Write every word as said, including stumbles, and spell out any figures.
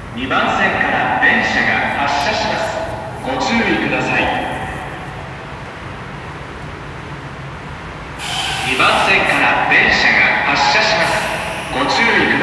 にばん線から電車が発車します。ご注意ください。にばん線から電車が発車します。ご注意ください。